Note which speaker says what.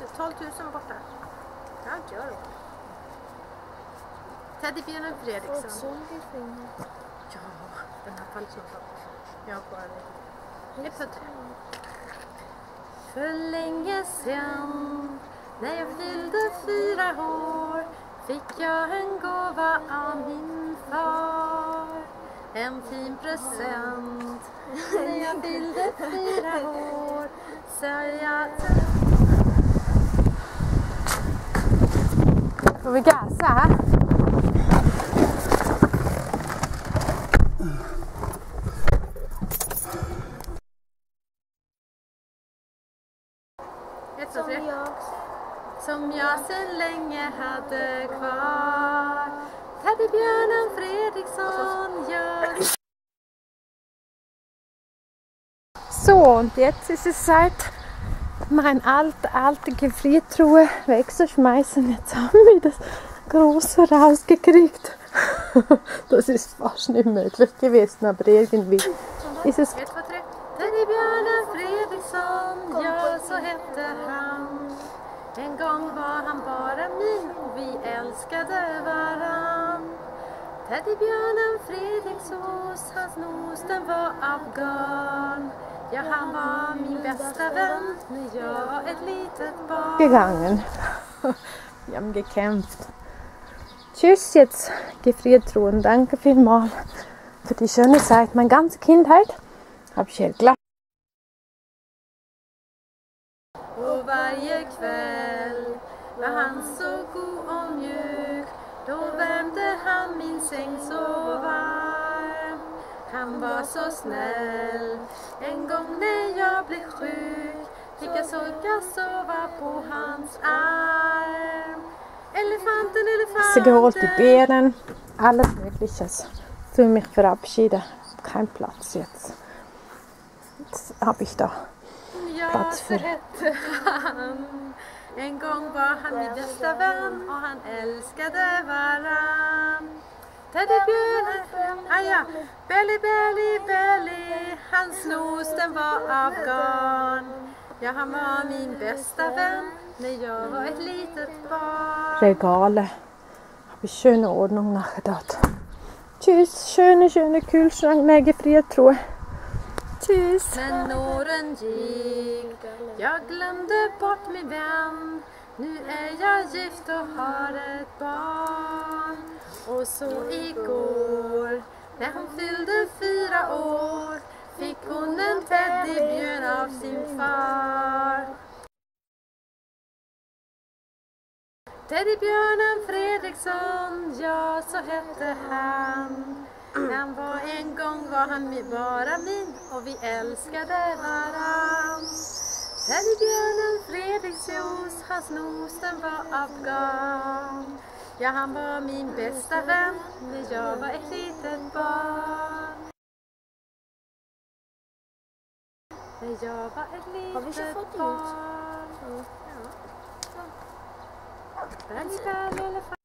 Speaker 1: 12 000 borta. Ja, gör det. Teddybjörnen Fredriksson. Ja, den här falsknoppen. Jag bara lite. För länge sedan, när jag fyllde 4 år, fick jag en gåva av min far. En fin present. När jag fyllde 4 år, så jag...
Speaker 2: Får vi gasa här?
Speaker 1: Som jag sen länge hade kvar. Teddybjörnen Fredriksson gör.
Speaker 2: So, und jetzt ist es Zeit, mein alte Gefriertruhe wegzuschmeißen. Jetzt haben wir das große rausgekriegt. Das ist fast nicht möglich gewesen, aber irgendwie ist es...
Speaker 1: 1, 2, 3. Teddybjörnen Fredriksson, ja så hette han. En gång var han bara min och vi älskade varann. Teddybjörnen Fredriksås, hans nos den var afghan. Ja, han var min bästa vän när jag var ett litet barn.
Speaker 2: Gegangen. Wir haben gekämpft. Tschüss jetzt, Gefriertruhen. Danke vielmals für die schöne Zeit. Meine ganze Kindheit habe ich hier gelacht.
Speaker 1: Och varje kväll var han så god och mjuk. Då värmde han min säng så varm. Han var så snäll. En gång när jag blev sjuk fick jag sova på hans arm. Elefanten,
Speaker 2: Sie geholt die Beeren, alles Mögliches für mich verabschieden. Kein Platz jetzt. Jetzt habe ich da Platz för...
Speaker 1: En gång var han min bästa vän och han älskade varann. Teddybjörnen, ja, Belly, Belly, Belly, hans nos den var afghan. Ja, han var min bästa vän när jag var ett litet barn.
Speaker 2: Regale. Habe ich schöne Ordnung nachher dort. Tschüss, schöne Kühlschrank med Gefriertruhe. Tschüss.
Speaker 1: Men åren gick, jag glömde bort min vän. Nu är jag gift och har ett barn. Och så igår, när hon fyllde 4 år, fick hon en teddybjörn av sin far. Teddybjörnen Fredriksson, ja så hette han. En gång var han bara min och vi älskade varann. Teddybjörnen Fredriksson, hans nos den var afghan. Ja, han var min bästa vän när jag var ett litet barn. När jag var ett litet barn. Ja.